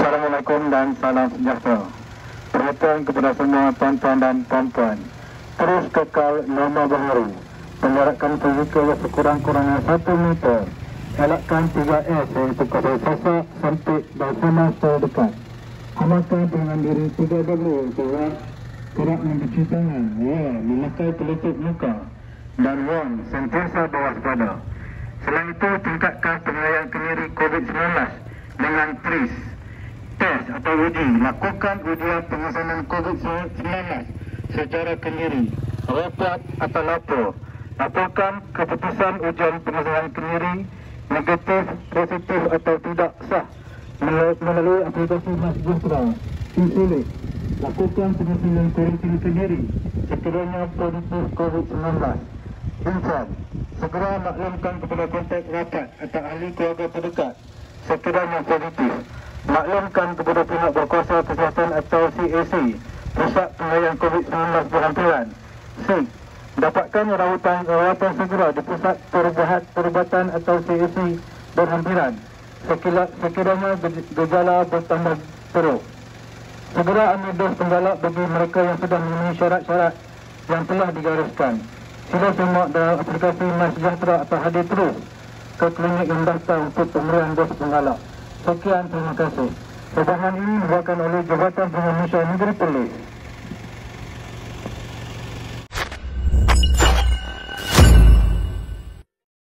Assalamualaikum dan salam sejahtera. Perhatian kepada semua tuan-tuan dan puan-puan. Terus kekal norma baharu. Penjarakan fizikal sekurang-kurangnya 1 meter. Elakkan 3S iaitu kepada sasak, sempit dan sama terdekat. Amalkan dengan diri 3W iaitu kerap mencuci tangan, memakai pelitup muka dan sentiasa berwaspada. Selain itu, tingkatkan penilaian kemiri COVID-19 dengan TRIS. Test atau uji. Lakukan ujian pengesanan COVID-19 secara kemiri. Report atau lapor. Laporkan keputusan ujian pengesanan kemiri negatif, positif atau tidak sah melalui aplikasi MySejahtera. Sulit. Lakukan pengesanan kuarantin kemiri sekiranya positif COVID-19. Insan, segera maklumkan kepada kontak rapat atau ahli keluarga terdekat sekiranya positif. Maklumkan kepada pihak berkuasa kesihatan atau CAC, Pusat Penilaian COVID-19 Berhampiran. Dapatkan rawatan segera di Pusat Perubatan atau CAC Berhampiran sekiranya gejala bertambah teruk. Segera ambil dos penggalak bagi mereka yang sudah memenuhi syarat-syarat yang telah digariskan. Sila semak dalam aplikasi MySejahtera atau hadir terus ke klinik yang daftar untuk pemberian dos penggalak. Sekian, terima kasih. Perbahasan ini dibuatkan oleh Jabatan Pengurusan Negeri Perlis.